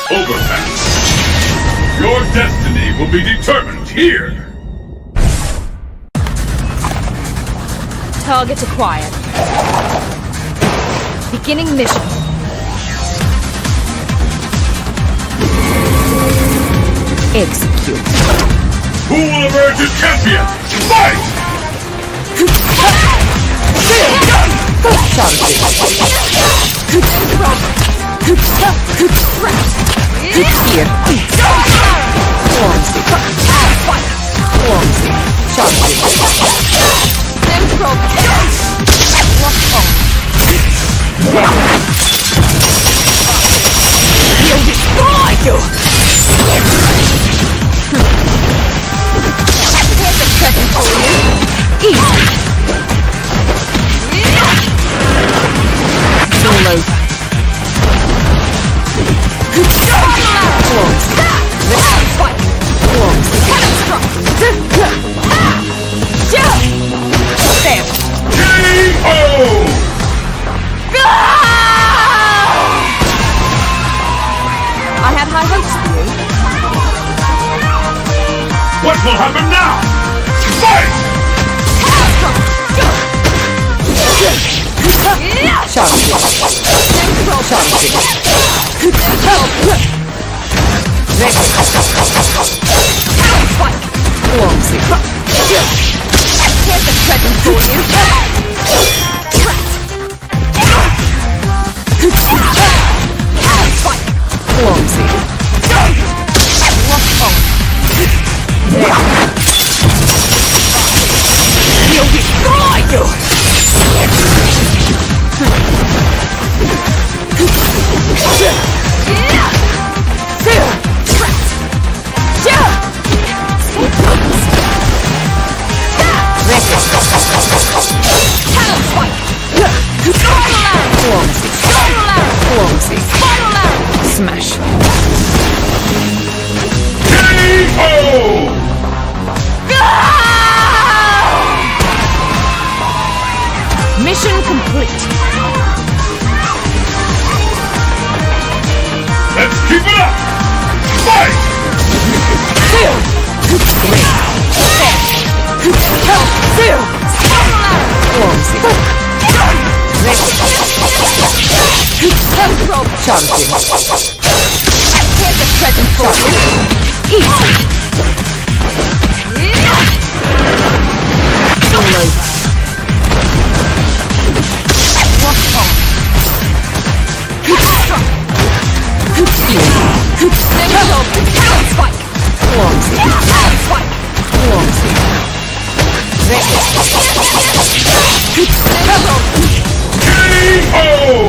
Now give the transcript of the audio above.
overpass. Your destiny will be determined here. Target acquired. Beginning mission. Execute. Who will emerge as champion? Fight! He'll destroy you! Here's a present for you. Easy. Solo. I had high hopes for you. What will happen now? Fight! Here's a present for you. He'll destroy you! Smash. Mission complete. Let's keep it up! Fight! Champion. Here's a present for you. Easy. Solo. Lock on. Talent spike. Talent spike. K.O.